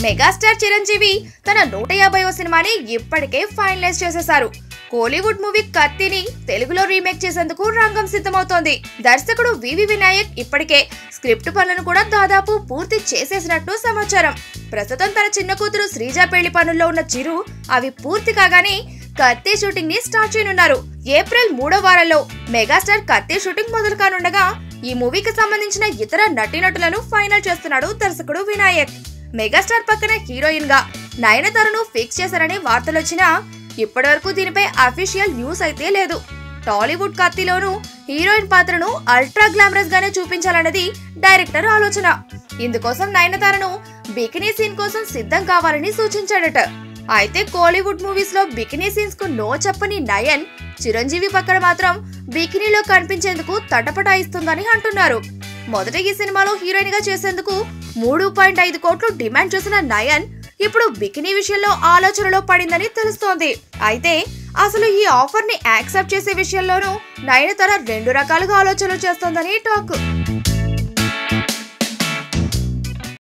Megastar Chiranjeevi తన 150వ సినిమాని ఇప్పటికే ఫైనలైజ్ చేసేశారు. కోలీవుడ్ మూవీ కత్తిని తెలుగులో రీమేక్ చేసేందుకు రంగం సిద్ధమవుతోంది. దర్శకుడు వివి వినాయక్ ఇప్పటికే స్క్రిప్ట్ పనులను కూడా దాదాపు పూర్తి చేసేసినట్టు సమాచారం. ప్రస్తుతం తన చిన్న కూతురు శ్రీజ పెళ్లి పనుల్లో ఉన్న చిరు అవి పూర్తి కాగానే కత్తి షూటింగ్ ని స్టార్ట్ చేయనున్నారు. ఏప్రిల్ 3వ వారంలో మెగాస్టార్ కత్తి షూటింగ్ మొదలు కానుండగా ఈ మూవీకి సంబంధించిన ఇతర నటీనటులను ఫైనల్ చేస్తున్నాడు దర్శకుడు వినాయక్. మెగాస్టార్ పక్కన హీరోయిన్ గా నయనతారను ఫిక్స్ చేశారనే వార్తలొచ్చినా ఇప్పటివరకు దీనిపై అఫీషియల్ న్యూస్ అయితే లేదు. టాలీవుడ్ కత్తిలోనూ హీరోయిన్ పాత్రను అల్ట్రా గ్లామరస్ గానే చూపించాలన్నది డైరెక్టర్ ఆలోచన. ఇందుకోసం నయనతారను బికినీ సీన్ కోసం సిద్ధం కావాలని సూచించాడట. అయితే కోలీవుడ్ మూవీస్ లో బికినీ సీన్స్ కు నో చెప్పని నయన్ చిరంజీవి పక్కన మాత్రం బికినీలో కనిపించేందుకు తటపటాయిస్తుందని అంటున్నారు. మొదట ఈ సినిమాలో హీరోయిన్ గా చేసేందుకు 3.5 కోట్లు డిమాండ్ చేసిన నయన్ ఇప్పుడు బికినీ విషయంలో ఆలోచనలో పడిందని తెలుస్తోంది. అయితే అసలు ఈ ఆఫర్ ని యాక్సెప్ట్ చేసే విషయంలోనూ నయనతార 2 రకాలుగా ఆలోచనలు చేస్తోందని టాక్.